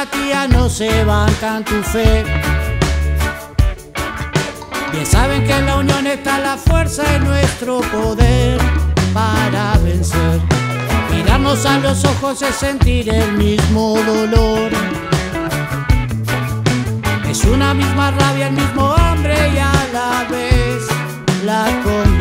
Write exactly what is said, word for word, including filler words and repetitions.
apatía no se bancan tu fe. Bien saben que en la unión está la fuerza de nuestro poder para vencer. Mirarnos a los ojos es sentir el mismo dolor. Es una misma rabia, el mismo hambre y a la vez la conexión.